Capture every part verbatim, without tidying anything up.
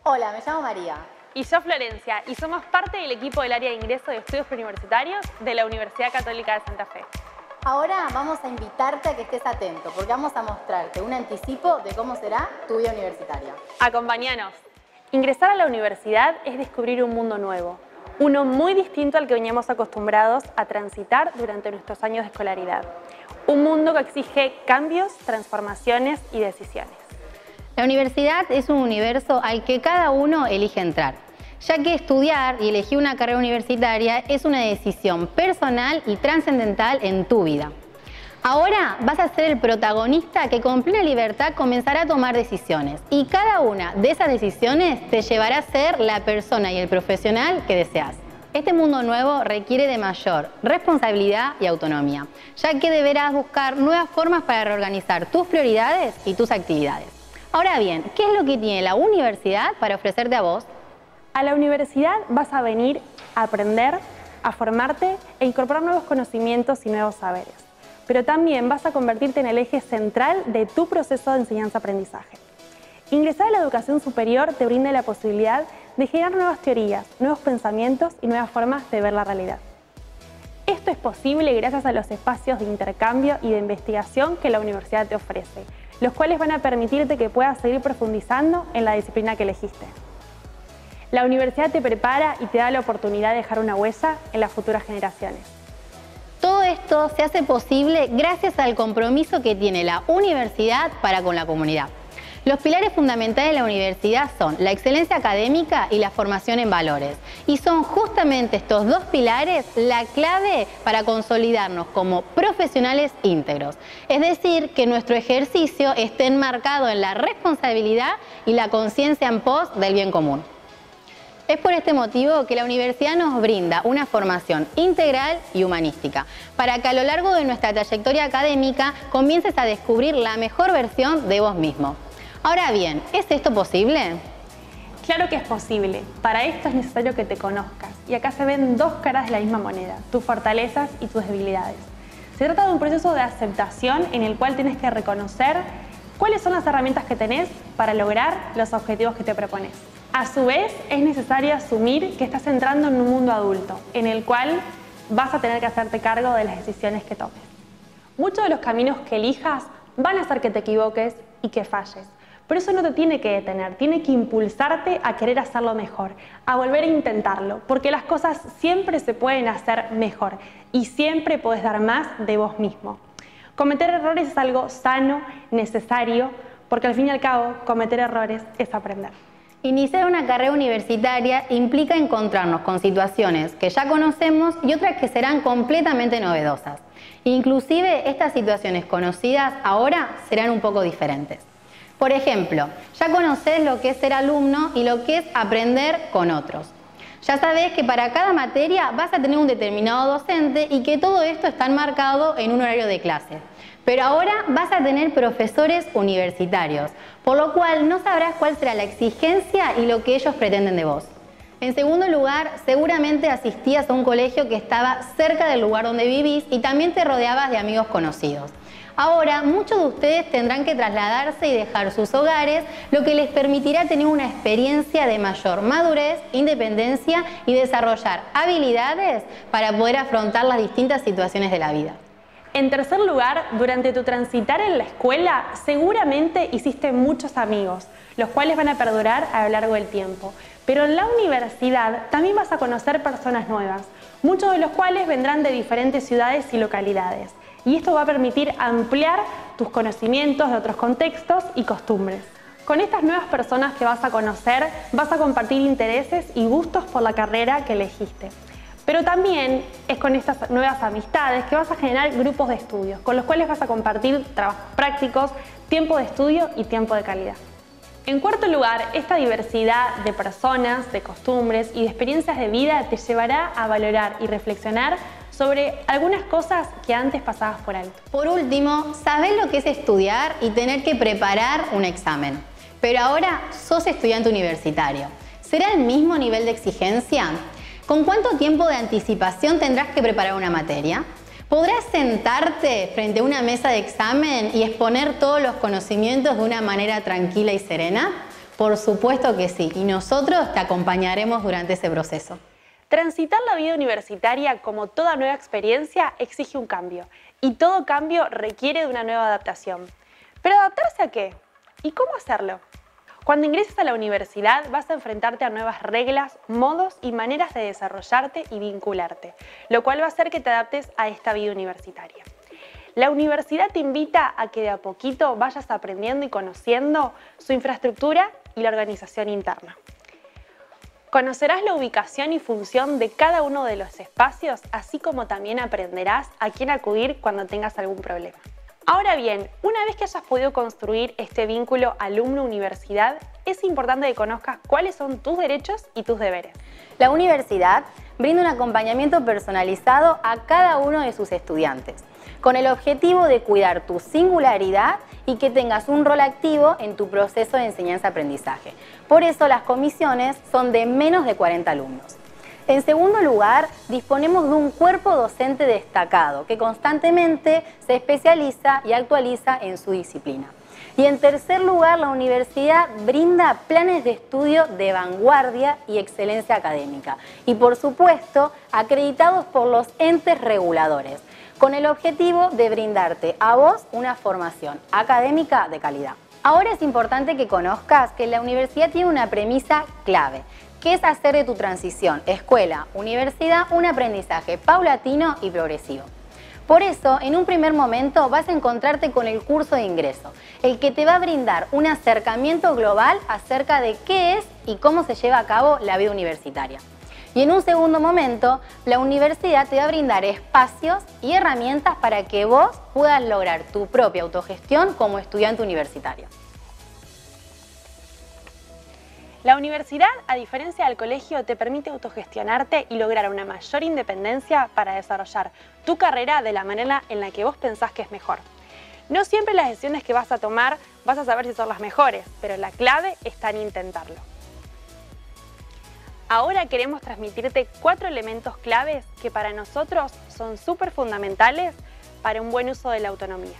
Hola, me llamo María. Y yo, Florencia, y somos parte del equipo del área de ingreso de estudios preuniversitarios de la Universidad Católica de Santa Fe. Ahora vamos a invitarte a que estés atento, porque vamos a mostrarte un anticipo de cómo será tu vida universitaria. Acompáñanos. Ingresar a la universidad es descubrir un mundo nuevo, uno muy distinto al que veníamos acostumbrados a transitar durante nuestros años de escolaridad. Un mundo que exige cambios, transformaciones y decisiones. La universidad es un universo al que cada uno elige entrar, ya que estudiar y elegir una carrera universitaria es una decisión personal y trascendental en tu vida. Ahora vas a ser el protagonista que con plena libertad comenzará a tomar decisiones y cada una de esas decisiones te llevará a ser la persona y el profesional que deseas. Este mundo nuevo requiere de mayor responsabilidad y autonomía, ya que deberás buscar nuevas formas para reorganizar tus prioridades y tus actividades. Ahora bien, ¿qué es lo que tiene la universidad para ofrecerte a vos? A la universidad vas a venir a aprender, a formarte e incorporar nuevos conocimientos y nuevos saberes. Pero también vas a convertirte en el eje central de tu proceso de enseñanza-aprendizaje. Ingresar a la educación superior te brinda la posibilidad de generar nuevas teorías, nuevos pensamientos y nuevas formas de ver la realidad. Esto es posible gracias a los espacios de intercambio y de investigación que la universidad te ofrece, los cuales van a permitirte que puedas seguir profundizando en la disciplina que elegiste. La universidad te prepara y te da la oportunidad de dejar una huella en las futuras generaciones. Todo esto se hace posible gracias al compromiso que tiene la universidad para con la comunidad. Los pilares fundamentales de la universidad son la excelencia académica y la formación en valores. Y son justamente estos dos pilares la clave para consolidarnos como profesionales íntegros. Es decir, que nuestro ejercicio esté enmarcado en la responsabilidad y la conciencia en pos del bien común. Es por este motivo que la universidad nos brinda una formación integral y humanística, para que a lo largo de nuestra trayectoria académica comiences a descubrir la mejor versión de vos mismo. Ahora bien, ¿es esto posible? Claro que es posible. Para esto es necesario que te conozcas. Y acá se ven dos caras de la misma moneda, tus fortalezas y tus debilidades. Se trata de un proceso de aceptación en el cual tienes que reconocer cuáles son las herramientas que tenés para lograr los objetivos que te propones. A su vez, es necesario asumir que estás entrando en un mundo adulto, en el cual vas a tener que hacerte cargo de las decisiones que tomes. Muchos de los caminos que elijas van a hacer que te equivoques y que falles. Pero eso no te tiene que detener, tiene que impulsarte a querer hacerlo mejor, a volver a intentarlo, porque las cosas siempre se pueden hacer mejor y siempre podés dar más de vos mismo. Cometer errores es algo sano, necesario, porque al fin y al cabo, cometer errores es aprender. Iniciar una carrera universitaria implica encontrarnos con situaciones que ya conocemos y otras que serán completamente novedosas. Inclusive, estas situaciones conocidas ahora serán un poco diferentes. Por ejemplo, ya conocés lo que es ser alumno y lo que es aprender con otros. Ya sabés que para cada materia vas a tener un determinado docente y que todo esto está enmarcado en un horario de clase. Pero ahora vas a tener profesores universitarios, por lo cual no sabrás cuál será la exigencia y lo que ellos pretenden de vos. En segundo lugar, seguramente asistías a un colegio que estaba cerca del lugar donde vivís y también te rodeabas de amigos conocidos. Ahora, muchos de ustedes tendrán que trasladarse y dejar sus hogares, lo que les permitirá tener una experiencia de mayor madurez, independencia y desarrollar habilidades para poder afrontar las distintas situaciones de la vida. En tercer lugar, durante tu transitar en la escuela, seguramente hiciste muchos amigos, los cuales van a perdurar a lo largo del tiempo. Pero en la universidad también vas a conocer personas nuevas, muchos de los cuales vendrán de diferentes ciudades y localidades. Y esto va a permitir ampliar tus conocimientos de otros contextos y costumbres. Con estas nuevas personas que vas a conocer, vas a compartir intereses y gustos por la carrera que elegiste. Pero también es con estas nuevas amistades que vas a generar grupos de estudios, con los cuales vas a compartir trabajos prácticos, tiempo de estudio y tiempo de calidad. En cuarto lugar, esta diversidad de personas, de costumbres y de experiencias de vida te llevará a valorar y reflexionar sobre algunas cosas que antes pasabas por alto. Por último, sabés lo que es estudiar y tener que preparar un examen. Pero ahora sos estudiante universitario. ¿Será el mismo nivel de exigencia? ¿Con cuánto tiempo de anticipación tendrás que preparar una materia? ¿Podrás sentarte frente a una mesa de examen y exponer todos los conocimientos de una manera tranquila y serena? Por supuesto que sí, y nosotros te acompañaremos durante ese proceso. Transitar la vida universitaria como toda nueva experiencia exige un cambio, y todo cambio requiere de una nueva adaptación. ¿Pero adaptarse a qué? ¿Y cómo hacerlo? Cuando ingreses a la universidad vas a enfrentarte a nuevas reglas, modos y maneras de desarrollarte y vincularte, lo cual va a hacer que te adaptes a esta vida universitaria. La universidad te invita a que de a poquito vayas aprendiendo y conociendo su infraestructura y la organización interna. Conocerás la ubicación y función de cada uno de los espacios, así como también aprenderás a quién acudir cuando tengas algún problema. Ahora bien, una vez que hayas podido construir este vínculo alumno-universidad, es importante que conozcas cuáles son tus derechos y tus deberes. La universidad brinda un acompañamiento personalizado a cada uno de sus estudiantes, con el objetivo de cuidar tu singularidad y que tengas un rol activo en tu proceso de enseñanza-aprendizaje. Por eso las comisiones son de menos de cuarenta alumnos. En segundo lugar, disponemos de un cuerpo docente destacado que constantemente se especializa y actualiza en su disciplina. Y en tercer lugar, la universidad brinda planes de estudio de vanguardia y excelencia académica y, por supuesto, acreditados por los entes reguladores, con el objetivo de brindarte a vos una formación académica de calidad. Ahora es importante que conozcas que la universidad tiene una premisa clave, que es hacer de tu transición escuela-universidad un aprendizaje paulatino y progresivo. Por eso, en un primer momento vas a encontrarte con el curso de ingreso, el que te va a brindar un acercamiento global acerca de qué es y cómo se lleva a cabo la vida universitaria. Y en un segundo momento, la universidad te va a brindar espacios y herramientas para que vos puedas lograr tu propia autogestión como estudiante universitario. La universidad, a diferencia del colegio, te permite autogestionarte y lograr una mayor independencia para desarrollar tu carrera de la manera en la que vos pensás que es mejor. No siempre las decisiones que vas a tomar vas a saber si son las mejores, pero la clave está en intentarlo. Ahora queremos transmitirte cuatro elementos claves que para nosotros son súper fundamentales para un buen uso de la autonomía.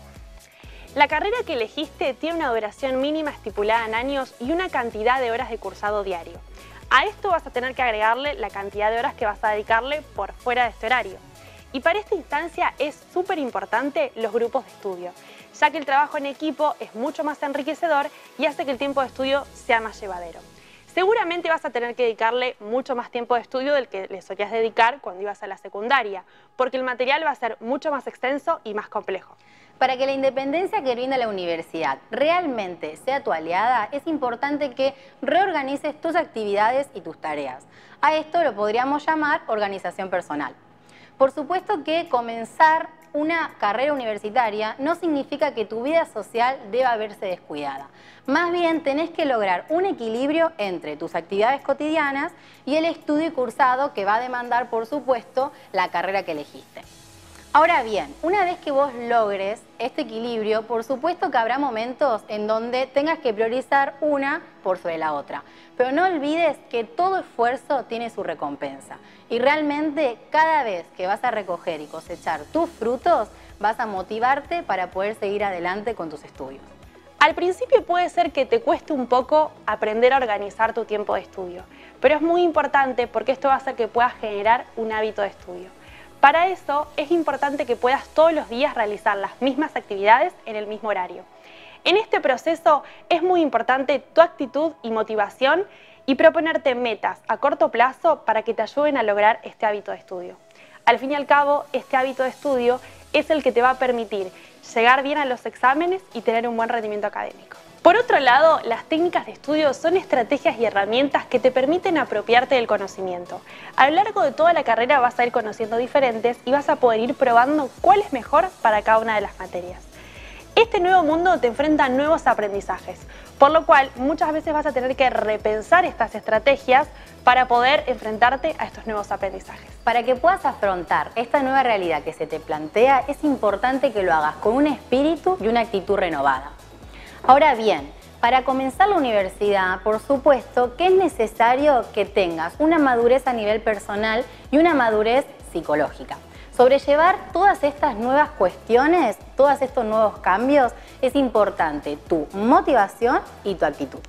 La carrera que elegiste tiene una duración mínima estipulada en años y una cantidad de horas de cursado diario. A esto vas a tener que agregarle la cantidad de horas que vas a dedicarle por fuera de este horario. Y para esta instancia es súper importante los grupos de estudio, ya que el trabajo en equipo es mucho más enriquecedor y hace que el tiempo de estudio sea más llevadero. Seguramente vas a tener que dedicarle mucho más tiempo de estudio del que le solías dedicar cuando ibas a la secundaria, porque el material va a ser mucho más extenso y más complejo. Para que la independencia que brinda la universidad realmente sea tu aliada, es importante que reorganices tus actividades y tus tareas. A esto lo podríamos llamar organización personal. Por supuesto que comenzar una carrera universitaria no significa que tu vida social deba verse descuidada. Más bien tenés que lograr un equilibrio entre tus actividades cotidianas y el estudio y cursado que va a demandar, por supuesto, la carrera que elegiste. Ahora bien, una vez que vos logres este equilibrio, por supuesto que habrá momentos en donde tengas que priorizar una por sobre la otra. Pero no olvides que todo esfuerzo tiene su recompensa. Y realmente cada vez que vas a recoger y cosechar tus frutos, vas a motivarte para poder seguir adelante con tus estudios. Al principio puede ser que te cueste un poco aprender a organizar tu tiempo de estudio, pero es muy importante porque esto va a hacer que puedas generar un hábito de estudio. Para eso es importante que puedas todos los días realizar las mismas actividades en el mismo horario. En este proceso es muy importante tu actitud y motivación y proponerte metas a corto plazo para que te ayuden a lograr este hábito de estudio. Al fin y al cabo, este hábito de estudio es el que te va a permitir llegar bien a los exámenes y tener un buen rendimiento académico. Por otro lado, las técnicas de estudio son estrategias y herramientas que te permiten apropiarte del conocimiento. A lo largo de toda la carrera vas a ir conociendo diferentes y vas a poder ir probando cuál es mejor para cada una de las materias. Este nuevo mundo te enfrenta a nuevos aprendizajes, por lo cual muchas veces vas a tener que repensar estas estrategias para poder enfrentarte a estos nuevos aprendizajes. Para que puedas afrontar esta nueva realidad que se te plantea, es importante que lo hagas con un espíritu y una actitud renovada. Ahora bien, para comenzar la universidad, por supuesto que es necesario que tengas una madurez a nivel personal y una madurez psicológica. Sobrellevar todas estas nuevas cuestiones, todos estos nuevos cambios, es importante tu motivación y tu actitud.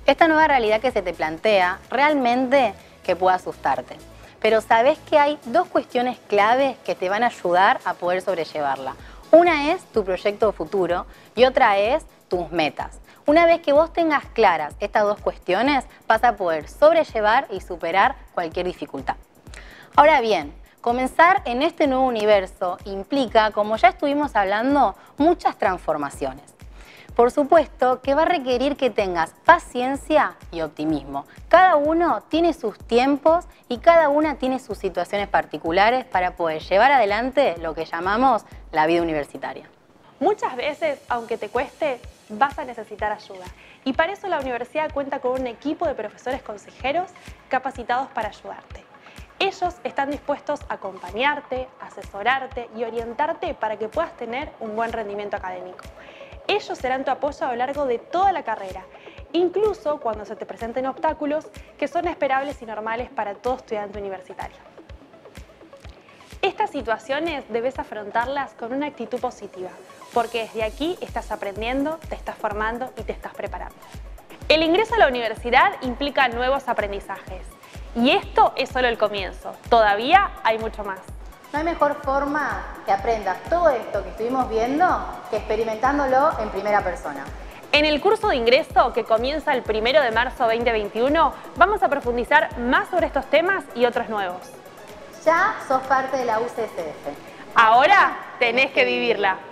Esta nueva realidad que se te plantea realmente que puede asustarte. Pero sabés que hay dos cuestiones claves que te van a ayudar a poder sobrellevarla. Una es tu proyecto futuro y otra es tus metas. Una vez que vos tengas claras estas dos cuestiones, vas a poder sobrellevar y superar cualquier dificultad. Ahora bien, comenzar en este nuevo universo implica, como ya estuvimos hablando, muchas transformaciones. Por supuesto que va a requerir que tengas paciencia y optimismo. Cada uno tiene sus tiempos y cada una tiene sus situaciones particulares para poder llevar adelante lo que llamamos la vida universitaria. Muchas veces, aunque te cueste, vas a necesitar ayuda. Y para eso la universidad cuenta con un equipo de profesores consejeros capacitados para ayudarte. Ellos están dispuestos a acompañarte, asesorarte y orientarte para que puedas tener un buen rendimiento académico. Ellos serán tu apoyo a lo largo de toda la carrera, incluso cuando se te presenten obstáculos que son esperables y normales para todo estudiante universitario. Estas situaciones debes afrontarlas con una actitud positiva, porque desde aquí estás aprendiendo, te estás formando y te estás preparando. El ingreso a la universidad implica nuevos aprendizajes, y esto es solo el comienzo, todavía hay mucho más. No hay mejor forma que aprendas todo esto que estuvimos viendo que experimentándolo en primera persona. En el curso de ingreso que comienza el primero de marzo de veinte veintiuno vamos a profundizar más sobre estos temas y otros nuevos. Ya sos parte de la U C S F. Ahora tenés que vivirla.